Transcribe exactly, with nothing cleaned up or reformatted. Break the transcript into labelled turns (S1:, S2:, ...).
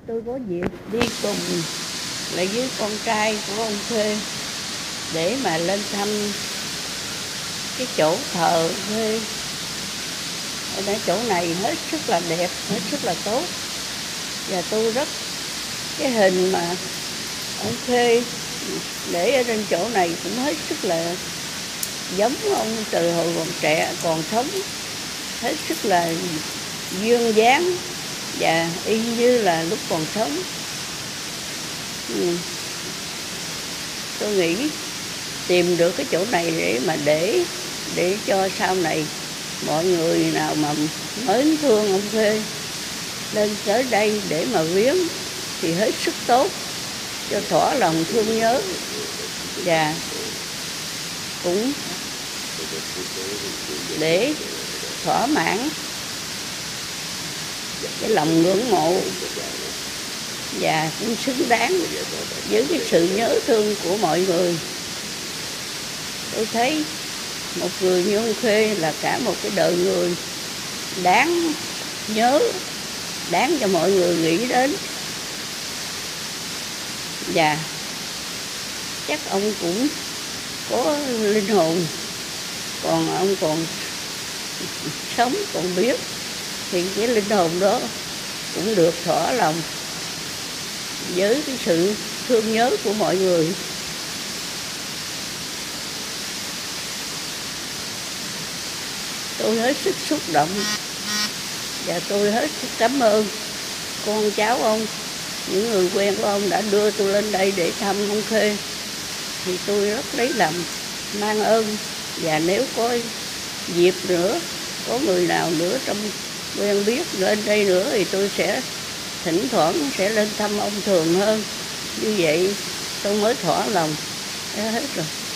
S1: tôi có dịp đi cùng lại với con trai của ông Khê để mà lên thăm cái chỗ thờ Khê. Ở đây chỗ này hết sức là đẹp, hết sức là tốt, và tôi rất cái hình mà ông Khê để ở trên chỗ này cũng hết sức là giống ông từ hồi còn trẻ còn sống, hết sức là duyên dáng và y như là lúc còn sống. Ừ. Tôi nghĩ tìm được cái chỗ này để mà để để cho sau này mọi người nào mà mến thương ông Khê lên tới đây để mà viếng thì hết sức tốt, cho thỏa lòng thương nhớ và cũng để thỏa mãn cái lòng ngưỡng mộ và cũng xứng đáng với cái sự nhớ thương của mọi người. Tôi thấy một người như ông Khê là cả một cái đời người đáng nhớ, đáng cho mọi người nghĩ đến, và chắc ông cũng có linh hồn, còn ông còn sống còn biết thì cái linh hồn đó cũng được thỏa lòng với cái sự thương nhớ của mọi người. Tôi hết sức xúc động và tôi hết sức cảm ơn con cháu ông, những người quen của ông đã đưa tôi lên đây để thăm ông Khê, thì tôi rất lấy làm mang ơn. Và nếu có dịp nữa, có người nào nữa trong quen biết lên đây nữa thì tôi sẽ thỉnh thoảng sẽ lên thăm ông thường hơn. Như vậy tôi mới thỏa lòng hết rồi.